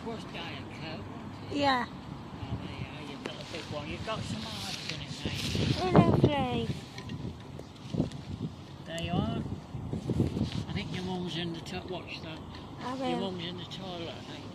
was Diet Coke, wasn't it? Yeah. Oh, there you are. You've got a big one. You've got some ice in it, mate. Lovely. There you are. I think your mum's in the toilet. Watch that. I Your will. mum's in the toilet, I think.